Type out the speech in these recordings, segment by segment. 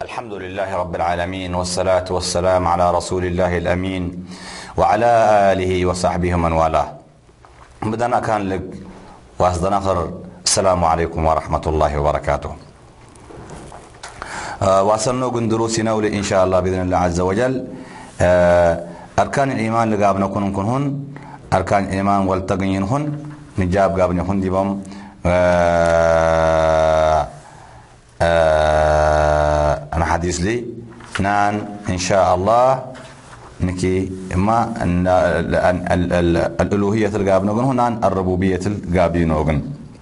الحمد لله رب العالمين، والصلاة والسلام على رسول الله الأمين وعلى آله وصحبه من والاه. بدنا كان لك وأصدنا آخر. السلام عليكم ورحمة الله وبركاته. واصلنا دروسنا إن شاء الله بإذن الله عز وجل. أركان الإيمان اللي قابنا كن هن أركان الإيمان والتقين هن نجاب قابنا هن ديبهم أنا حديث لي نان إن شاء الله نكي ما الألوهية القابنا هن نان الربوبية القابنا هن.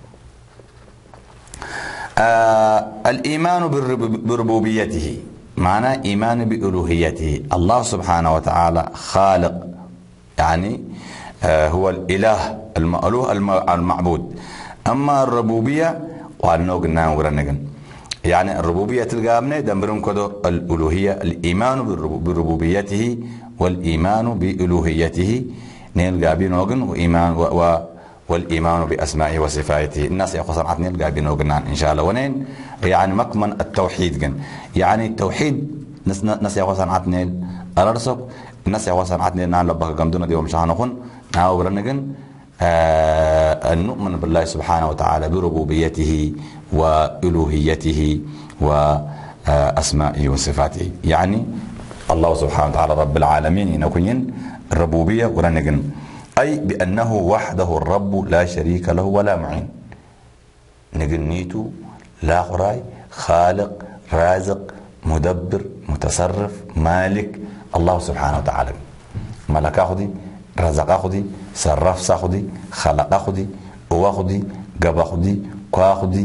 الإيمان بربوبيته معنى إيمان بألوهيته. الله سبحانه وتعالى خالق، يعني هو الإله المألوه المعبود. أما الربوبية وعنوقنا ورنقن، يعني الربوبية القابنة دمبرون كدو الألوهية. الإيمان بربوبيته والإيمان بألوهيته نيل قابين وقن وإيمان والإيمان بأسمائه وصفاته. الناس يقول صنعت نيل قابين وقن إن شاء الله. ونين يعني مكمن التوحيد جن، يعني التوحيد ناس يقول صنعت نيل الأرسق. الناس يقول صنعت نيل نان لبقى قمدنا ديوم شانقون ناو ورنقن. أن نؤمن بالله سبحانه وتعالى بربوبيته وألوهيته وأسمائه وصفاته. يعني الله سبحانه وتعالى رب العالمين ينكون الربوبية ورنقن، أي بأنه وحده الرب لا شريك له ولا معين. نقنيتو لا خراي، خالق رازق مدبر متصرف مالك. الله سبحانه وتعالى ملك أخذي، رزق أخذي، صرف ساخذي، خلق أخذي، هو أخذي، قب أخذي، كوا أخذي،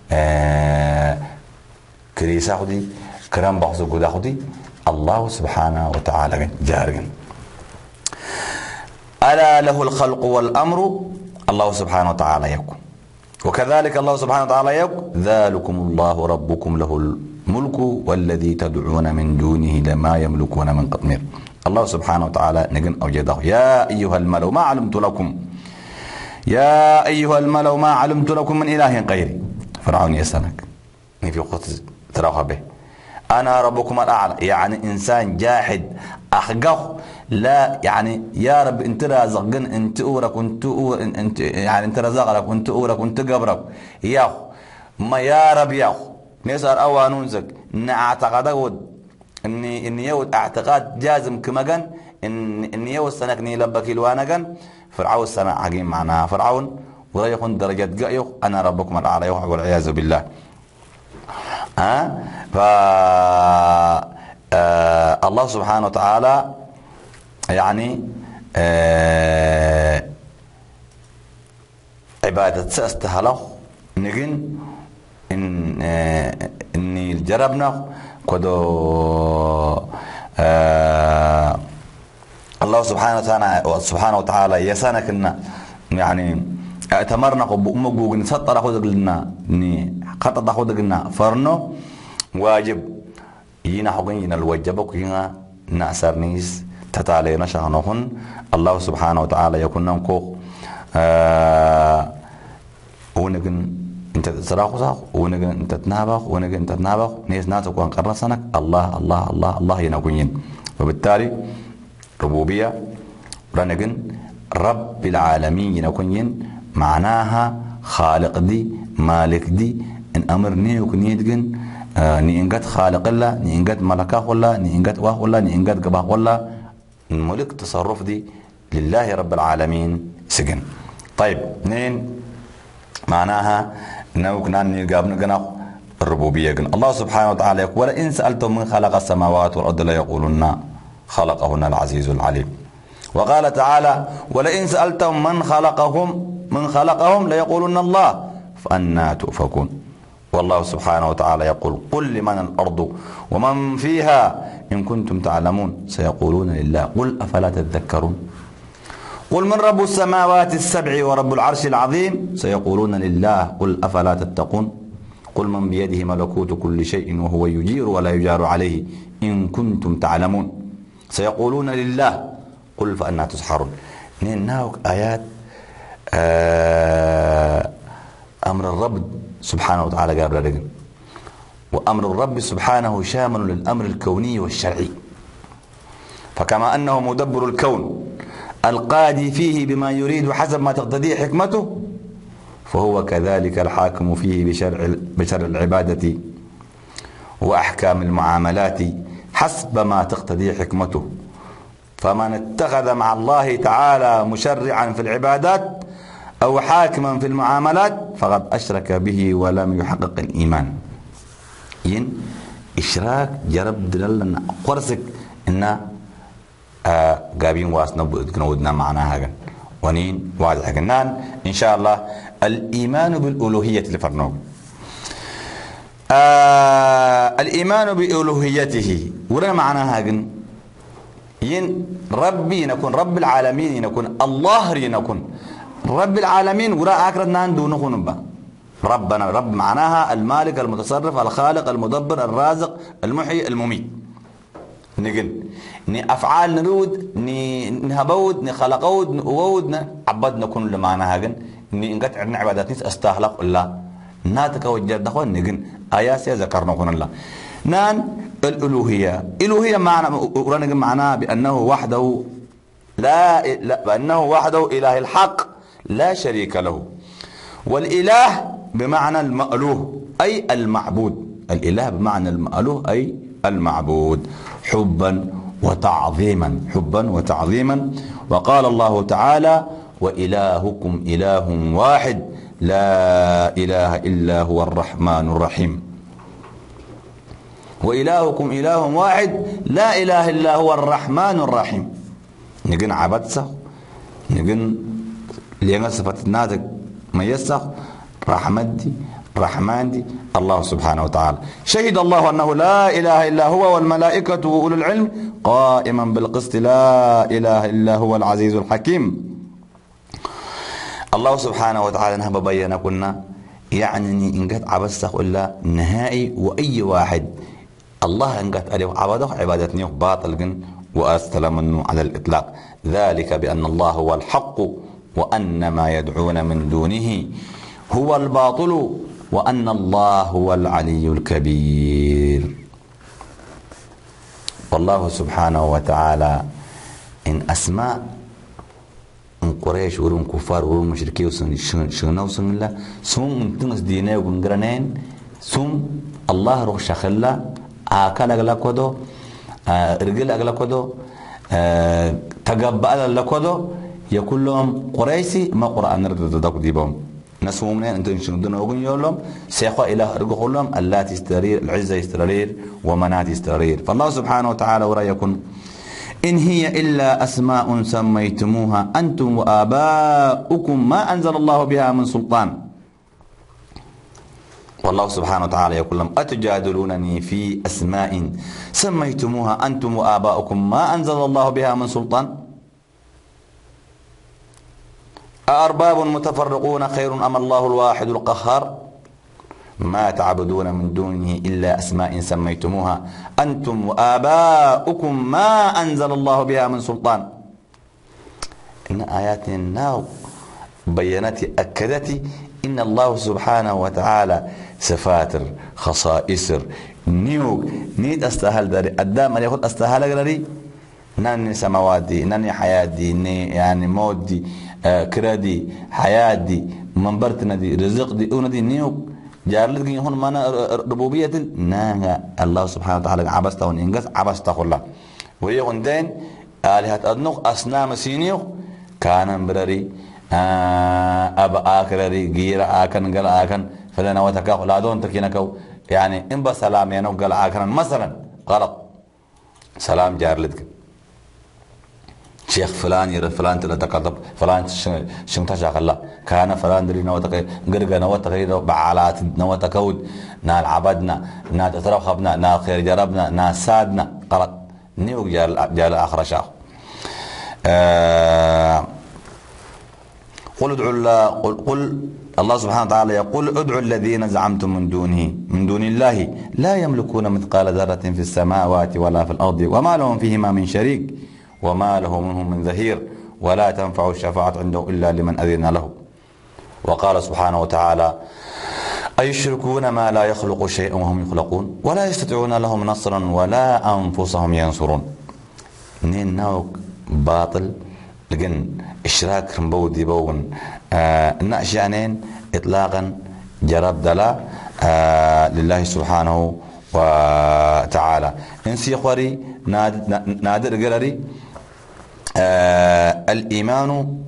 كريس أخذي، كرام بخصو قد أخذي. الله سبحانه وتعالى جارجن. ألا له الخلق والأمر. الله سبحانه وتعالى يكون، وكذلك الله سبحانه وتعالى يقول ذلكم الله ربكم له الملك والذي تدعون من دونه لما يملكون من قطمير. الله سبحانه وتعالى نجن أوجده يا أيها الملأ ما علمت لكم، يا أيها الملأ ما علمت لكم من إله غيري. فرعون يسألك في وقت تراها به أنا ربكم الأعلى، يعني إنسان جاحد أخجخ. لا يعني يا رب انت رازقن، انت أورك انت يعني انت رزقك وانت أورك وانت قبرك ياخ ما يا رب ياخ نسأل أوانونزك نعتقد إني يود اعتقاد جازم كما كان إني يود سنك نيلبك الوانا كان فرعون السنة عقيم معناها فرعون ولا يكون درجة قايق أنا ربكم الأعلى والعياذ بالله. الله سبحانه وتعالى يعني عبادة سأستهله نجن إني جربنا كدو الله سبحانه وتعالى يسانك إن يعني اتمرنا بأمجوج نسطر أخذ لنا ني خطط أخذ لنا فرنو واجب ينا حقين الوجبك ينا نأسر نيس تتعالي نشانهن. الله سبحانه وتعالى يكون نمكو ونجن انت تراخص ونجن انت تنابخ ونجن انت تنابخ نيس ناتك وانقرنا سنك الله الله الله الله ينكوين. وبالتالي ربوبية ونجن رب العالمين ينكوين معناها خالق دي مالك دي ان امر نيوك نيدجن ني انجت خالق الله ني انجت ملكه الله ني انجت واه الله ني انجت قباه الله. الملك تصرف دي لله رب العالمين سجن. طيب اثنين معناها انه كنا نقابنا الربوبيه جن. الله سبحانه وتعالى يقول ولئن سالتم من خلق السماوات والارض ليقولن خلقهن العزيز العليم. وقال تعالى ولئن سالتم من خلقهم ليقولن الله فأنا تؤفكون. والله سبحانه وتعالى يقول قل لمن الأرض ومن فيها إن كنتم تعلمون سيقولون لله قل أفلا تذكرون. قل من رب السماوات السبع ورب العرش العظيم سيقولون لله قل أفلا تتقون. قل من بيده ملكوت كل شيء وهو يجير ولا يجار عليه إن كنتم تعلمون سيقولون لله قل فأنا تسحرون. ناوك آيات أمر الرب سبحانه وتعالى قابل رجل وأمر الرب سبحانه شامل للأمر الكوني والشرعي، فكما أنه مدبر الكون القاضي فيه بما يريد حسب ما تقتضيه حكمته، فهو كذلك الحاكم فيه بشرع العبادة وأحكام المعاملات حسب ما تقتضيه حكمته. فمن اتخذ مع الله تعالى مشرعا في العبادات أو حاكما في المعاملات فقد أشرك به ولم يحقق الإيمان. ين إشراك جرب دلالنا قرصك إن قابين واسنا بودنا معناها هذا ونين واضح كنان إن شاء الله الإيمان بالألوهية لفرنوب. الإيمان بألوهيته ولا معناها هذا ين ربي نكون رب العالمين نكون الله نكون رب العالمين ولا أكرنا دون نكون ربنا رب معناها المالك المتصرف الخالق المدبر الرازق المحيي المميت. نقول ني أفعال نرود ني نهبود ني خلقود نقود عبدنا كل معناها هذا ني إنقطع عنا عبادات نيس أستهلق الله ناتك وجد دخون نقول آيات ذكرنا كون الله نان الألوهية. الألوهية معنى معناها بأنه وحده بأنه وحده إله الحق لا شريك له. والإله بمعنى المألوه أي المعبود. الإله بمعنى المألوه أي المعبود حبا وتعظيما حبا وتعظيما. وقال الله تعالى وإلهكم إله واحد لا إله إلا هو الرحمن الرحيم. وإلهكم إله واحد لا إله إلا هو الرحمن الرحيم. نجن عبدسه نجن لينا صفة الناتج ميسخ رحمتي رحمن دي الله سبحانه وتعالى. شهد الله أنه لا إله إلا هو والملائكة وأولو العلم قائما بالقسط لا إله إلا هو العزيز الحكيم. الله سبحانه وتعالى نهب بينا كنا يعني إن قد عبدسه إلا نهائي وأي واحد الله إن قد عليه عبده عبادتني باطل جن وأستلم منه على الإطلاق. ذلك بأن الله هو الحق وأن ما يدعون من دونه هو الباطل وأن الله هو العلي الكبير. والله سبحانه وتعالى إن أسماء من قريش ورون كفار ورون مشركين شنو سن الله سم تنس دينه ونقرنين سم الله روح شخلا أكل أغلا كودو رجل أغلا كودو تقبل أغلا كودو يقول لهم قريسي ما قرآن رددك ديبهم نسوم منين أنتم شنودون أقول يقولهم سيقوا إله أرجو لهم اللات يسترير العزة يسترير ومنات يسترير. فالله سبحانه وتعالى ورأيكم إن هي إلا أسماء سميتموها أنتم وآباؤكم ما أنزل الله بها من سلطان. والله سبحانه وتعالى يقول لهم أتجادلونني في أسماء سميتموها أنتم وآباؤكم ما أنزل الله بها من سلطان أأرباب متفرقون خير أم الله الواحد القهار ما تعبدون من دونه إلا أسماء سميتموها أنتم وآباؤكم ما أنزل الله بها من سلطان. إن آيات الناو بينت أكدت إن الله سبحانه وتعالى سفاتر خصائصر نيوك نيت أستهل داري أدام أن يقول أستهل داري ناني سماواتي ناني حياتي يعني موتي كرادي حياتي منبرتنا دي رزق دي أوندي نيوك جارلتك يهون مانا ربوبية نانا الله سبحانه وتعالى عبسته وننقص عبسته الله ويقول دين آلهة أدنوك أصنام سينيوك كان برري أبا آكرري غير آكن قال آكن فلنا وتكاو لا دون تكينكو يعني إن بسلام ينو قال آكن مثلا غلط سلام جارلتك شيخ فلان يرى فلان تلتقطب فلان شنتشاق الله كان فلان دري نوتك غرغ نوتك بعالات نوتكود نال عبدنا نا تترخبنا نا خير جربنا نا سادنا غلط نيو جال آخر شاخ. قل ادعوا الله قل الله سبحانه وتعالى يقول ادعوا الذين زعمتم من دون الله لا يملكون مثقال ذرة في السماوات ولا في الأرض وما لهم فيهما من شريك وما له منهم من ظهير ولا تنفع الشفاعة عنده إلا لمن أذن له. وقال سبحانه وتعالى أيشركون ما لا يخلق شيئا وهم يخلقون ولا يستطيعون لهم نصرا ولا أنفسهم ينصرون. نين ناوك باطل لكن إشراك رمبودي بون نأشيانين إطلاقا جرب دلا لله سبحانه وتعالى. إنسي قري نادر قرري الإيمان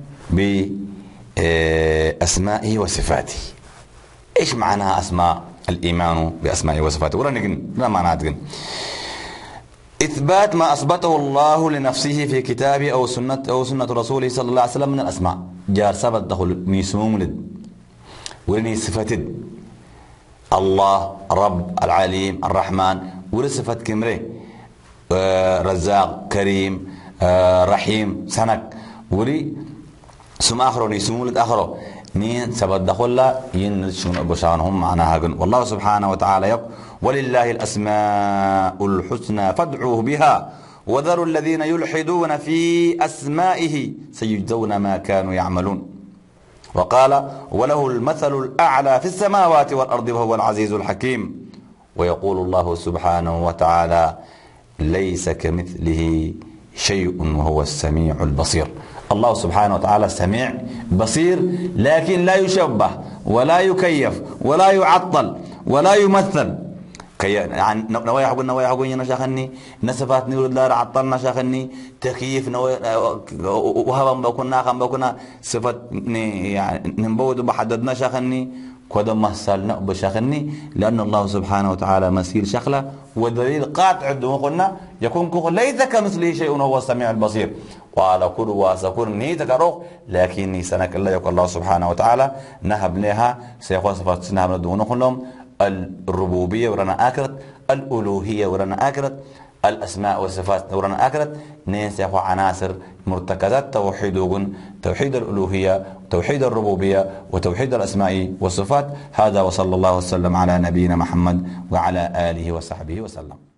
بأسمائه وصفاته. إيش معناها أسماء الإيمان بأسمائه وصفاته؟ ولا نقن لا معناها إثبات ما أثبته الله لنفسه في كتابه أو سنة رسوله صلى الله عليه وسلم من الأسماء. جار سبت دخل ميسموم لد ولني صفتد الله رب العليم الرحمن ولصفة كمري رزاق كريم رحيم سنك ولي سم آخر ونيسموم لد آخره نين سبت دخل لا ينشون أبوشانهم معناها. والله سبحانه وتعالى يقول ولله الأسماء الحسنى فادعوه بها وذروا الذين يلحدون في أسمائه سيجزون ما كانوا يعملون. وقال وله المثل الأعلى في السماوات والأرض وهو العزيز الحكيم. ويقول الله سبحانه وتعالى ليس كمثله شيء وهو السميع البصير. الله سبحانه وتعالى سميع بصير لكن لا يشبه ولا يكيف ولا يعطل ولا يمثل. كي يعني نوايا حقون نشاخني نسفات نقول لا عطلنا شاخني تكييف وهبا بكنا خم بكنا صفات يعني نبود بحددنا شاخني كذا مسالنا بشاخني لأن الله سبحانه وتعالى مسير شخله ودليل قاطع قلنا يكون كخ ليس كمثله شيء وهو السميع البصير. وعلى كل واسكون نيتك روح لكني سنك الله يقول الله سبحانه وتعالى نهب لها سيخوص صفات سنهب ندون كلهم الربوبية ورنا آكرت الألوهية ورنا آكرت الأسماء والصفات ورنا آكرت نيس يخو عناصر مرتكزات توحيد الألوهية توحيد الربوبية وتوحيد الأسماء والصفات. هذا وصلى الله وسلم على نبينا محمد وعلى آله وصحبه وسلم.